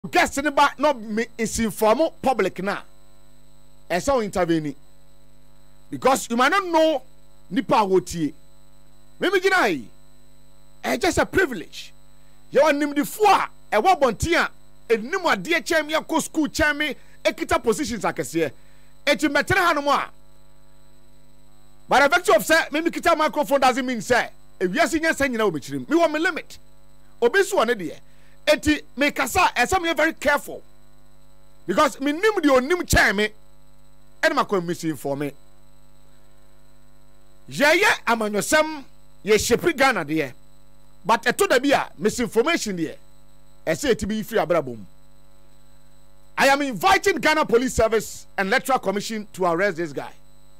guest ni ba no misinform public na esa o intervene because you might not know nipa wotie me gina yi just a privilege you nim the four e wo bonten a enim ade chem ya ko school chem ekita positions akese eti metere hanom a by the virtue of say me kita microphone doesn't mean say e wiase nya say nyina obechirim me wo me limit obi so one de eti me kasa esam you very careful because me nim de onim chem me ene makọ misinform me yeye amanyosam ye shepi Ghana de but eto da bia misinformation de ese eti bi free abrabom. I am inviting Ghana Police Service and Electoral Commission to arrest this guy.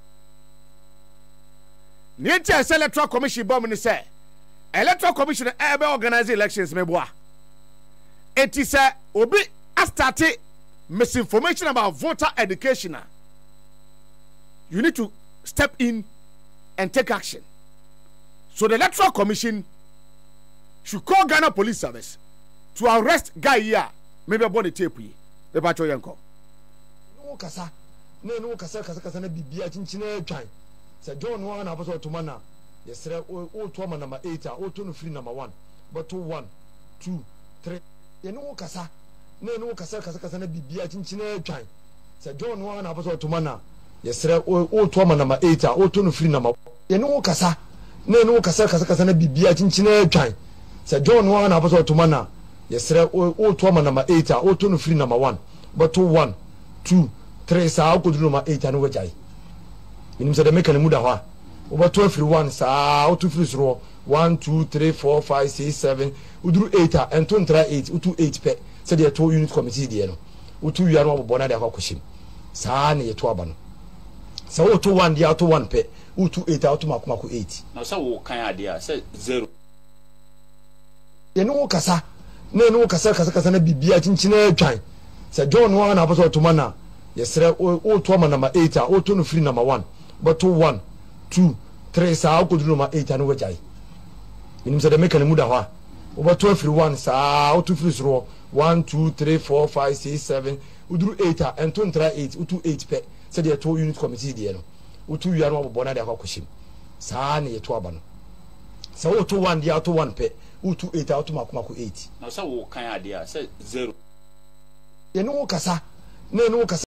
Niente say Electoral Commission bomb ni say Electoral Commission ebe organize elections meboa. It is obi start misinformation about voter education. You need to step in and take action. So the Electoral Commission should call Ghana Police Service to arrest guy here. Maybe about the tape. The battle yanko. No kasa, no kasa na bibia chinchine twan. Say John one na apostle to mana. Yes, o to man number 8, o to no free number 1. But 2 1 2 3. You no kasa, no kasa na bibia chinchine twan. Say John one na apostle to mana. Yes, o to man number 8, o to no free number. You no kasa, no kasa na bibia chinchine twan. Say John one na apostle to mana. Yes, o to man number 8, o to no free number 1. But 2 1 2 3 sa ko duru number 8 anu wajai. Minim se de make muda hwa. Over 12 free 1 sa o to free zero 1 2 3 4 5 6 7 uduru 8 and 2 try 8 utu 8 pe. Se de to unit committee de no. Utu wi anu obobo na de akokoshim. Sa na ye to aba no. Sa o to 1 dia to 1 pe. Utu 8 auto makomako 8. Na sa wo kan ade a se 0. Ye no kasa no kasa na bibia chinchine twan. Say John one na apostle to mana. Yes, o to man number 8, o to no free number 1. But 2 1 2 3 sa ko duru number 8 anu wajai. Minim se de make muda hwa. Over 12 free 1 sa o to free zero 1 2 3 4 5 6 7 uduru 8 and 2 try 8 utu 8 pe. Se de to unit committee de no. Utu wi anu obobo na de akokoshim. Sa na ye to aba no. Sa o to 1 dia to 1 pe. Utu 8 auto makomako 8. Na sa wo kan ade a se 0. Ye no kasa no kasa